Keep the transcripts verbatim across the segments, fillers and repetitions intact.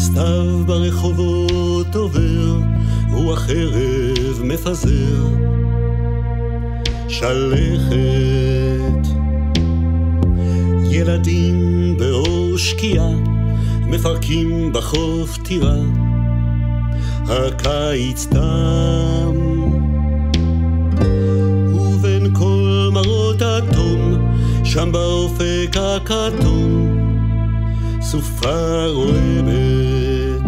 סתיו ברחובות עובר, רוח ערב מפזר שלכת. ילדים באור שקיעה מפרקים בחוף טירה, הקיץ תם ובין כל מרות התום, שם באופק הכתום סופה רועמת.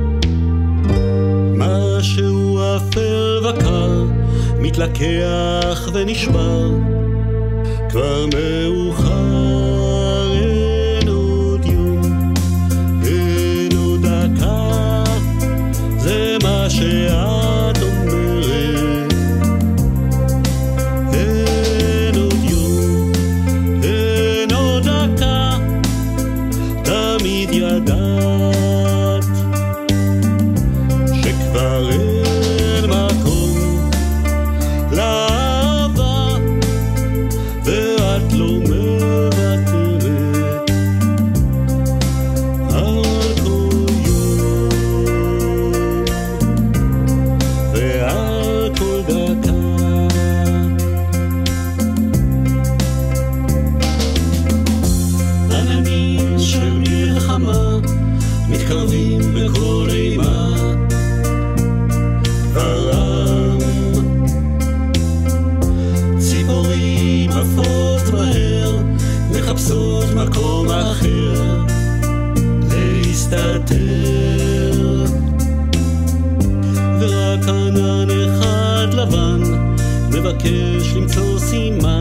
משהו אפל וקר מתלקח ונשבר, כבר מאוחר, אין עוד יום, אין עוד דקה, זה מה שאת אומרת. אין עוד יום, אין עוד דקה, תמיד ידעת שכבר אין מקום לאהבה, ואת לא מוותרת על כל יום ועל כל דקה. עננים של מלחמה מתקרבים בכל אימה, ברם ציפורים עפות מהר, מחפשות מקום אחר להסתתר, ורק ענן אחד לבן מבקש למצוא סימן